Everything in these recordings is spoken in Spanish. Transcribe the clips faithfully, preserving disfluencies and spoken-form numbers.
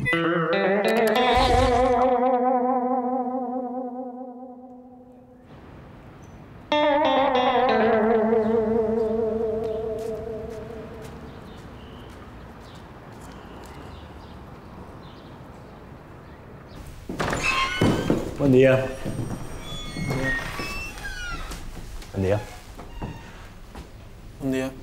Buen día. Buen día. Buen día.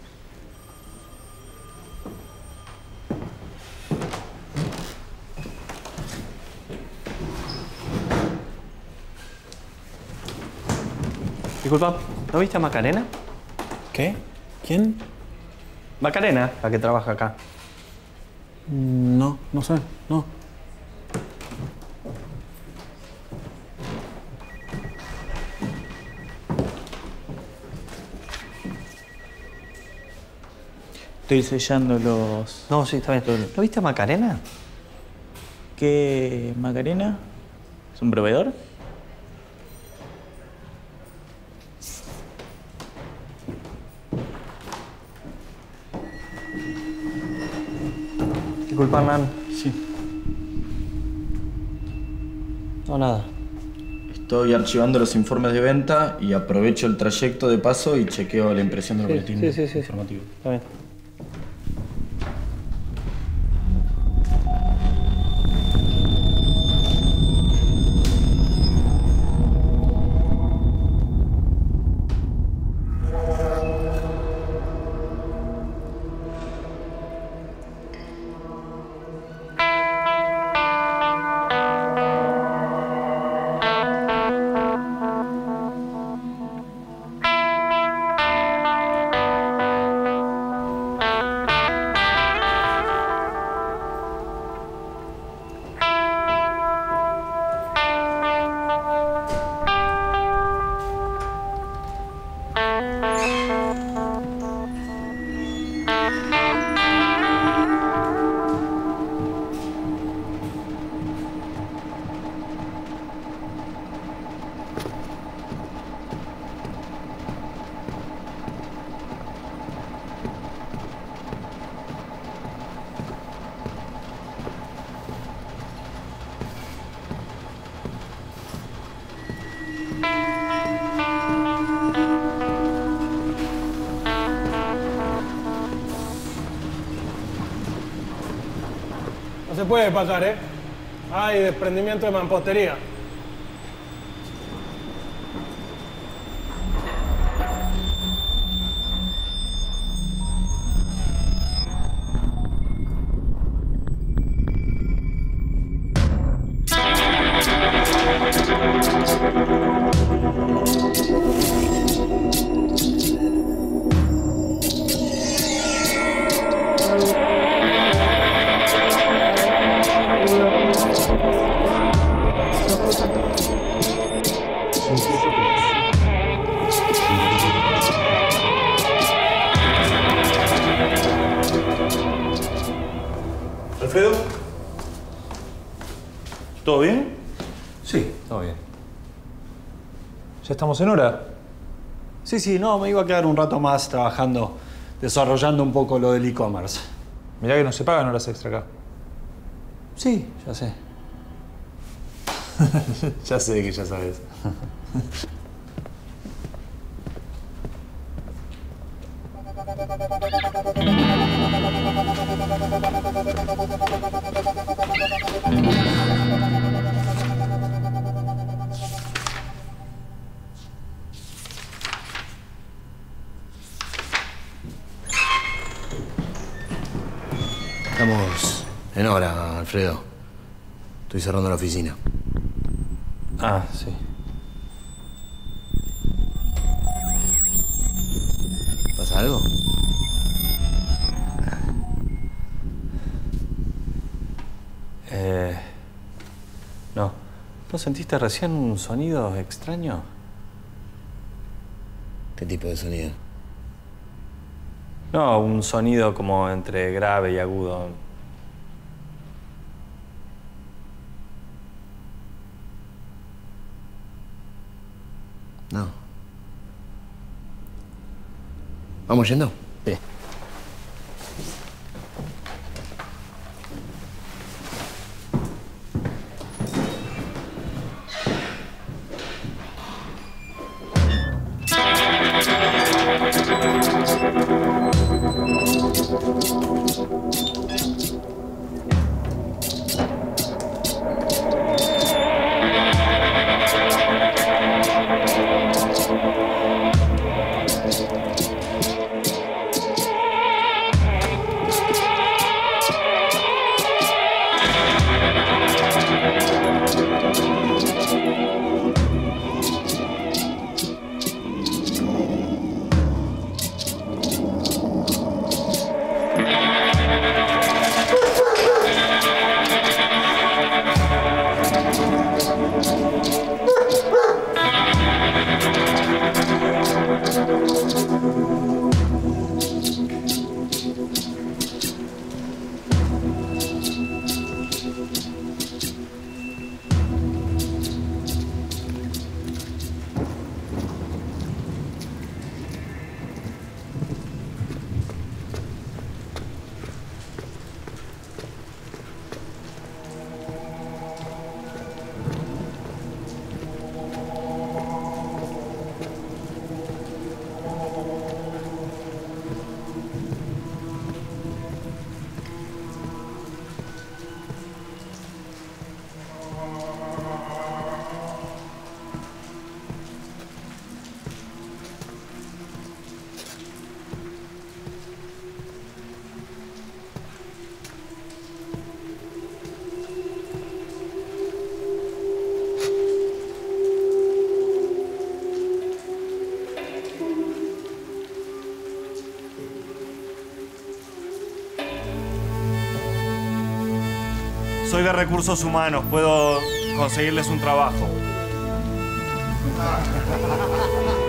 Disculpa, ¿no viste a Macarena? ¿Qué? ¿Quién? Macarena, la que trabaja acá. No, no sé, no. Estoy sellando los... No, sí, está bien. ¿No viste a Macarena? ¿Qué? ¿Macarena? ¿Es un proveedor? Disculpa, Hernán. Sí. No, nada. Estoy archivando los informes de venta y aprovecho el trayecto de paso y chequeo la impresión del Sí, boletín sí, sí, sí. informativo. Está bien. No se puede pasar, ¿eh? Hay desprendimiento de mampostería. ¿Alfredo? ¿Todo bien? Sí, todo bien. ¿Ya estamos en hora? Sí, sí, no, me iba a quedar un rato más trabajando, desarrollando un poco lo del e-commerce. Mirá que no se pagan horas extra acá. Sí, ya sé. Ya sé que ya sabes. Estamos en hora, Alfredo. Estoy cerrando la oficina. Ah, sí. ¿Pasa algo? Eh... No. ¿No sentiste recién un sonido extraño? ¿Qué tipo de sonido? No, un sonido como entre grave y agudo. No. ¿Vamos yendo? Sí. Soy de recursos humanos, puedo conseguirles un trabajo.